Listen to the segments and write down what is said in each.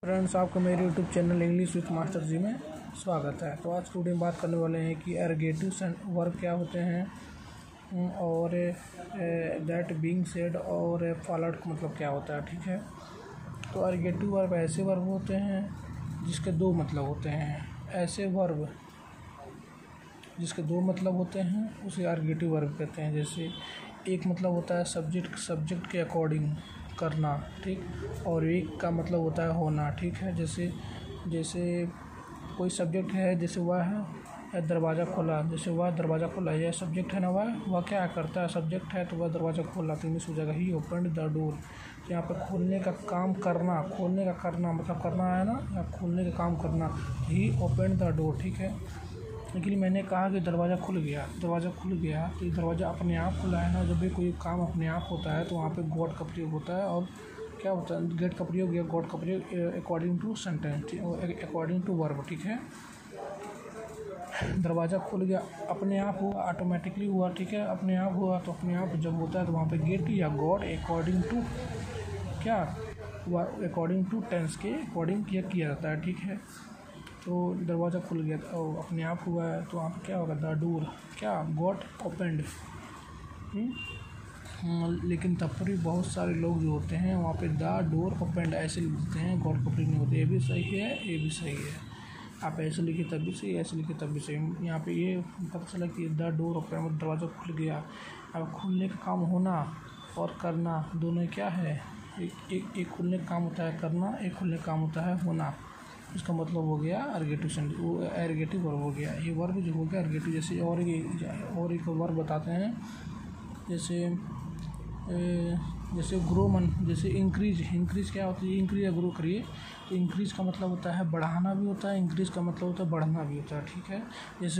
Friends, आपको मेरे YouTube channel English with master ji में स्वागत है। तो आज की वीडियो में बात करने वाले हैं कि एरगेटिव वर्ब क्या होते हैं और दैट बीइंग सेड और फॉलोड का मतलब क्या होता है। ठीक है, तो एरगेटिव वर्ब ऐसे वर्ब होते हैं जिसके दो मतलब होते हैं। ऐसे वर्ब जिसके दो मतलब होते हैं उसे एरगेटिव वर्ब कहते हैं। जैसे एक मतलब होता है सब्जेक्ट के अकॉर्डिंग करना, ठीक, और एक का मतलब होता है होना। ठीक है, जैसे कोई सब्जेक्ट है, जैसे वह है दरवाज़ा खोला, जैसे वह दरवाज़ा खोला, यह सब्जेक्ट है ना, वह क्या करता है, सब्जेक्ट है तो वह दरवाज़ा खोला, तो इंग्लिश हो जाएगा ही ओपनड द डोर। यहाँ पे खोलने का काम करना, खोलने का करना मतलब करना है ना, या खोलने का काम करना, ही ओपनड द डोर। ठीक है, लेकिन मैंने कहा कि दरवाज़ा खुल गया तो ये दरवाज़ा अपने आप खुला है ना। जब भी कोई काम अपने आप होता है तो वहाँ पे गॉड का प्रयोग होता है, और क्या होता है, गेट का प्रयोग या गॉड का प्रयोग according to sentence, according to verb. ठीक है, दरवाज़ा खुल गया अपने आप हुआ, ऑटोमेटिकली हुआ। ठीक है, अपने आप हुआ तो अपने आप जब होता है तो वहाँ पे गेट या गॉड अकॉर्डिंग टू क्या, अकॉर्डिंग टू टेंस के अकॉर्डिंग किया जाता है। ठीक है, तो दरवाज़ा खुल गया और अपने आप हुआ है तो वहाँ पर क्या होगा, द डोर क्या गॉट ओपनड। लेकिन तब पर भी बहुत सारे लोग जो होते हैं वहाँ पे द डोर ओपनड ऐसे लिखते हैं, गॉट ओपनड नहीं होते। ये भी सही है, ये भी सही है। आप ऐसे लिखे तब भी सही, ऐसे लिखे तब भी सही। यहाँ पे ये पता चला कि द डोर ओपन, दरवाज़ा खुल गया। अब खुलने का काम होना और करना दोनों क्या है, एक खुलने का काम होता है करना, एक खुलने का काम होता है होना। इसका मतलब हो गया एरगेटिव वर्ब हो गया। ये वर्ब जो हो गया एरगेटिव। जैसे और एक वर्ब बताते हैं, जैसे ग्रो मन, जैसे इंक्रीज क्या होता है, इंक्रीज या ग्रो करिए, तो इंक्रीज का मतलब होता है बढ़ाना भी होता है, इंक्रीज का मतलब होता है बढ़ना भी होता है। ठीक है, जैसे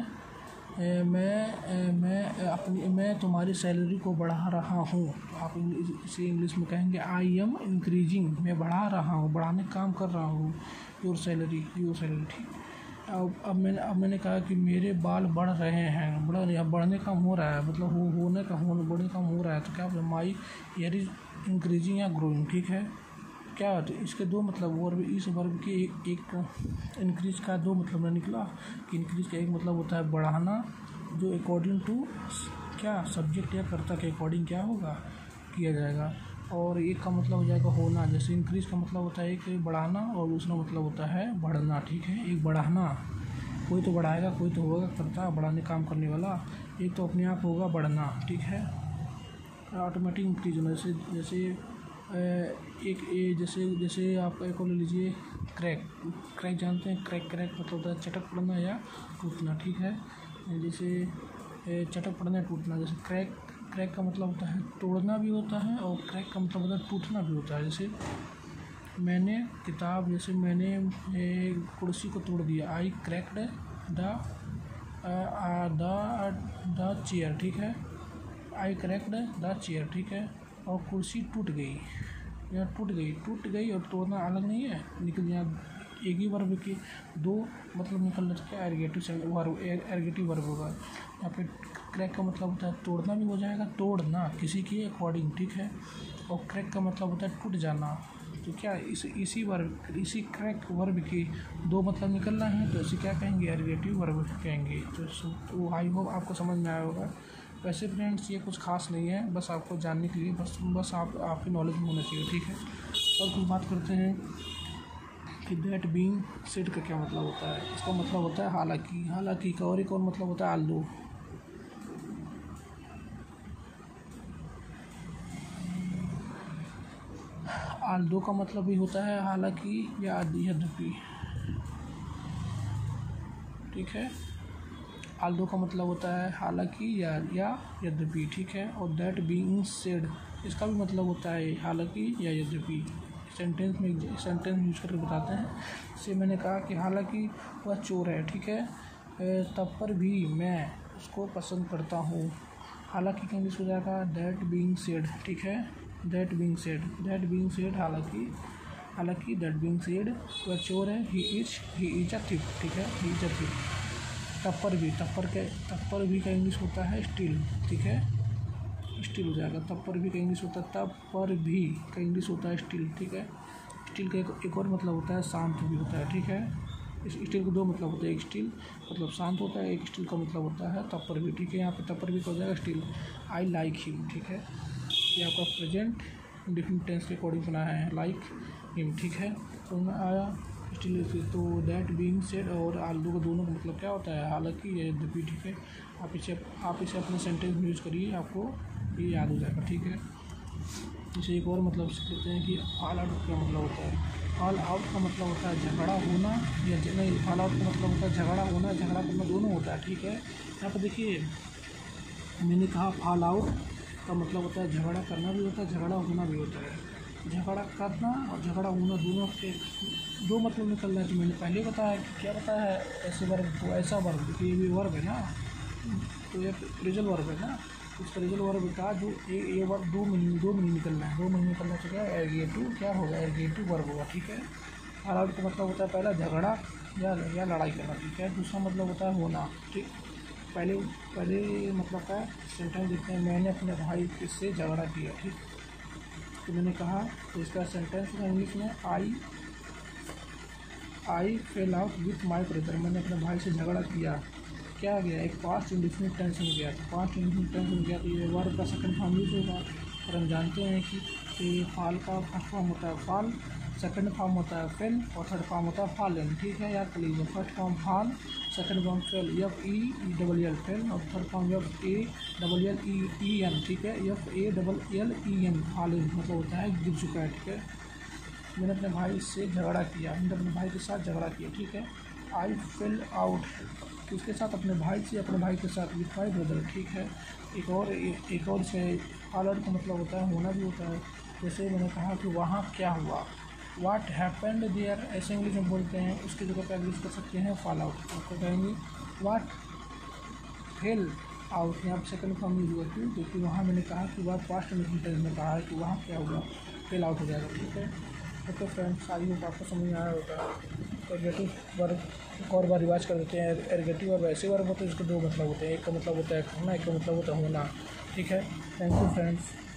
मैं तुम्हारी सैलरी को बढ़ा रहा हूँ, तो आप इसे इंग्लिश में कहेंगे आई एम इंक्रीजिंग, मैं बढ़ा रहा हूँ, बढ़ाने का काम कर रहा हूँ, योर सैलरी। ठीक, अब मैंने कहा कि मेरे बाल बढ़ रहे हैं, बढ़ने का हो रहा है, मतलब बढ़ने का हो रहा है, तो क्या माई हेयर इज इंक्रीजिंग या ग्रोइंग। ठीक है, क्या तो इसके दो मतलब वर्ब, इस वर्ब के एक इंक्रीज का दो मतलब निकला कि इंक्रीज का एक मतलब होता है बढ़ाना, जो अकॉर्डिंग टू क्या सब्जेक्ट या कर्ता के अकॉर्डिंग क्या होगा, किया जाएगा, और एक का मतलब हो जाएगा होना। जैसे इंक्रीज का मतलब होता है एक बढ़ाना और दूसरा मतलब होता है बढ़ना। ठीक है, एक बढ़ाना, कोई तो बढ़ाएगा, कोई तो होगा करता बढ़ाने काम करने वाला, एक तो अपने आप होगा बढ़ना। ठीक है, ऑटोमेटिक इंक्रीज होना। जैसे आप एक ले लीजिए क्रैक जानते हैं, क्रैक मतलब होता है चटक पड़ना या टूटना। ठीक है, जैसे चटक पड़ना या टूटना। जैसे क्रैक का मतलब होता है तोड़ना भी होता है, और क्रैक का मतलब होता है टूटना भी होता है। जैसे मैंने कुर्सी को तोड़ दिया, आई क्रैक्ड द चेयर। ठीक है, आई क्रैक्ड द चेयर। ठीक है, और कुर्सी टूट गई और तोड़ना अलग नहीं है, लेकिन यहाँ एक ही वर्ब के दो मतलब निकल रहा है, एरगेटिव वर्ब होगा। यहाँ पे क्रैक का मतलब होता है तोड़ना भी हो जाएगा, तोड़ना किसी के अकॉर्डिंग। ठीक है, और क्रैक का मतलब होता है टूट जाना। तो क्या इसी क्रैक वर्ब के दो मतलब निकल रहे हैं, तो इसे क्या कहेंगे, एरगेटिव वर्ब कहेंगे। तो आई होप आपको समझ में आया होगा। वैसे फ्रेंड्स ये कुछ खास नहीं है, बस आपको जानने के लिए, बस आपकी नॉलेज में होना चाहिए। ठीक है, और कुछ बात करते हैं कि दैट बीइंग सेड का क्या मतलब होता है। इसका मतलब होता है हालांकि का, और एक और मतलब होता है आल्दो। आल्दो का मतलब भी होता है हालांकि या यद्यपि। ठीक है, आल्दो का मतलब होता है हालांकि या यद्यपि। ठीक है, और दैट बीइंग सेड इसका भी मतलब होता है हालांकि या यद्यपि। सेंटेंस यूज करके बताते हैं। जैसे मैंने कहा कि हालांकि वह चोर है, ठीक है, तब पर भी मैं उसको पसंद करता हूँ। हालांकि का इंग्लिश हो जाएगा दैट बीइंग सेड। ठीक है, दैट बीइंग सेड हालांकि दैट बीइंग सेड वह चोर है, ही इज अ थिफ। ठीक है, ही इज अ थिफ। तब पर भी का इंग्लिश होता है स्टिल। ठीक है, स्टिल हो जाएगा। तब पर भी का इंग्लिश होता है, तब पर भी का इंग्लिश होता है स्टिल। ठीक है, स्टिल का एक और मतलब होता है शांत भी होता है, ठीक है। इस स्टिल के दो मतलब होते हैं, एक स्टिल मतलब शांत होता है, एक स्टिल का मतलब होता है तपर भी, ठीक है। यहाँ पे तपर भी हो जाएगा स्टिल। आई लाइक हिम, ठीक है। ये आपका प्रेजेंट डिफरेंट टेंस के अकॉर्डिंग बनाया है, लाइक हिम, ठीक है। तो मैं आया स्टिल, तो दैट बीइंग सेड और आलू का दोनों का मतलब क्या होता है, हालांकि ये यद्यपि, ठीक है। आप इसे अपने सेंटेंस में यूज़ करिए, आपको ये याद हो जाएगा, ठीक है। इसे एक और मतलब कहते हैं कि ऑल आउट का मतलब होता है, ऑल आउट का मतलब होता है झगड़ा होना, या नहीं, ऑल आउट का मतलब होता है झगड़ा होना, झगड़ा करना दोनों होता है, ठीक है। यहाँ पर देखिए मैंने कहा ऑल आउट का मतलब होता है झगड़ा करना भी होता है, झगड़ा होना भी होता है। झगड़ा करना और झगड़ा होना दोनों के दो मतलब निकल रहा है। तो मैंने पहले बताया कि क्या बताया है, ऐसे वर्ग को ऐसा वर्ग, देखिए ये भी वर्ग है ना, तो ये फ्रेजल वर्ग है ना। इस फ्रेजल वर्ग का जो ये वर्ग दो महीने निकलना है, 2 महीने निकलना चाहिए, एर्गेटिव क्या होगा, एर्गेटिव वर्ग होगा, ठीक है। ऑल आउट का मतलब होता है पहला झगड़ा या लड़ाई करना, ठीक है। दूसरा मतलब होता है होना, ठीक। पहले मतलब का सेंटेंस देखते हैं, मैंने अपने भाई से झगड़ा किया, ठीक। तो मैंने कहा, तो इसका सेंटेंस है इंग्लिश में, I fell out with my brother, मैंने अपने भाई से झगड़ा किया। क्या गया, एक पास्ट इंडेफिनिट टेंस में गया, तो पास्ट इंडेफिनिट टेंस में गया तो ये वर्ब का सेकंड फॉर्म यूज होगा। और हम जानते हैं कि फाल का फर्स्ट फॉर्म होता है फाल, सेकंड फॉर्म होता है फेल, और थर्ड फॉर्म होता है फालन, ठीक है। याद कर लीजिए, first form fall, second form fell, FEELL fell, और थर्ड फॉर्म FALLEN, ठीक है। FALLEN फालन मतलब होता है गिर चुका है, ठीक है। मैंने अपने भाई से झगड़ा किया, मैंने अपने भाई के साथ झगड़ा किया, ठीक है। आई फेल आउट, किसके साथ, अपने भाई से, अपने भाई के साथ, विथ माई ब्रदर, ठीक है। एक और से ऑल आउट का मतलब होता है होना भी होता है। जैसे मैंने कहा कि वहाँ क्या हुआ, व्हाट हैपेंड देयर, ऐसे इंग्लिश में बोलते हैं, उसकी जगह पर यूज़ कर सकते हैं फॉल आउट, आपको कहेंगे व्हाट फेल आउट, यहाँ पर सेकंड फॉर्म यूज हुआ, क्योंकि वहाँ मैंने कहा कि वह पास्ट टेंस में कहा है कि वहाँ क्या हुआ, फेल आउट हो जाएगा, ठीक है। ओके फ्रेंड्स, आई होप आपको समझ में आया होगा। एर्गेटिव वर्ब एक और बार रिवाइज कर देते हैं। एर्गेटिव वर्ब ऐसे वर्ब होते हैं जिसके दो मतलब होते हैं, एक का मतलब होता है करना, एक का मतलब होता है होना, ठीक है। Thank you friends.